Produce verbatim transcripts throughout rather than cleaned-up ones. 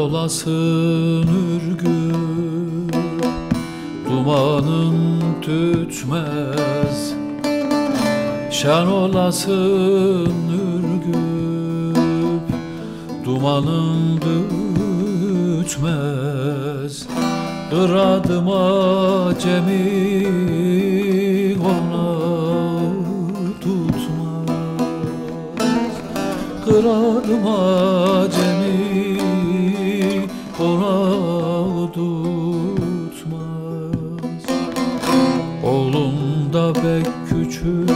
olasın ürgüp, dumanın tütmez. Şen olasın ürgüp, dumanın tütmez. Kıradıma cemi ona tutmaz. Kıradıma cemi ona tutmaz. Oğlum da pek küçük,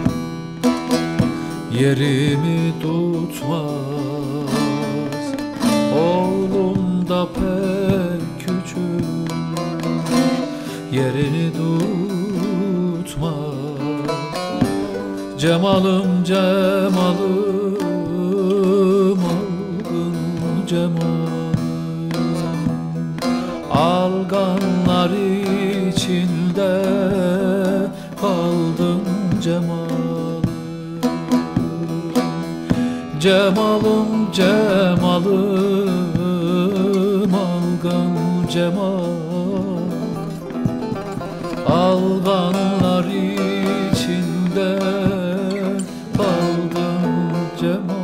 yerimi tutmaz. Oğlum da pek küçük, yerini tutmaz. Cemalım cemalım, algın cemalım. Alganlar içinde kaldım cemalım. Cemalım cemalım, algan cemal. Alganlar içinde kaldım cemal.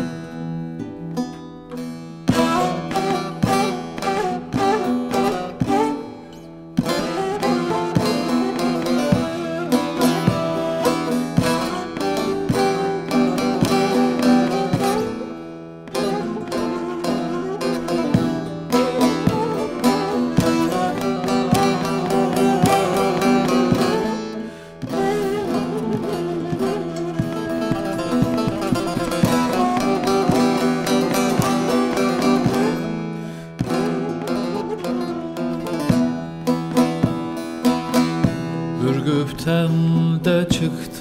Ürgüp'ten de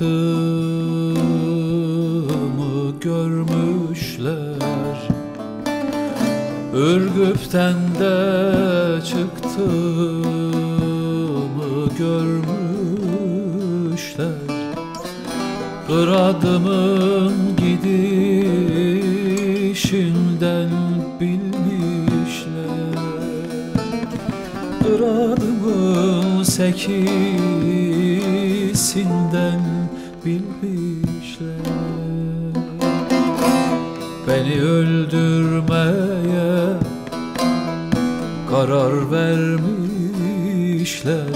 çıktığımı görmüşler. Ürgüp'ten de çıktığımı görmüşler. Kıradımın gidişinden bilmişler. Kıradımın sekisinden bilmişler. Beni öldürmeye karar vermişler.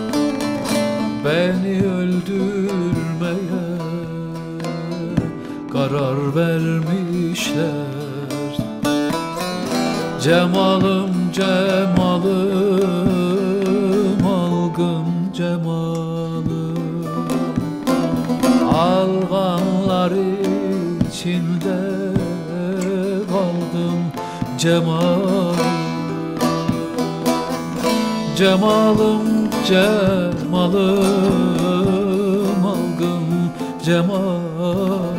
Beni öldürmeye karar vermişler. Cemalım cemalım, algın cemalım. Alganlar içinde kaldım cemal. Cemalım cemalım, algın cemal.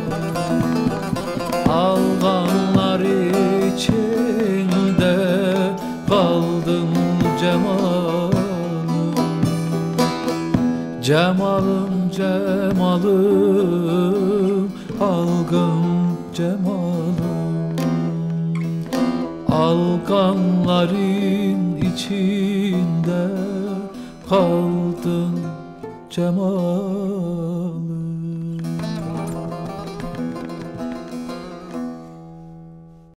Alganlar içinde kaldım cemalım. Cemalım cemalım, algın cemalım. Alganların içinde kaldın cemalım.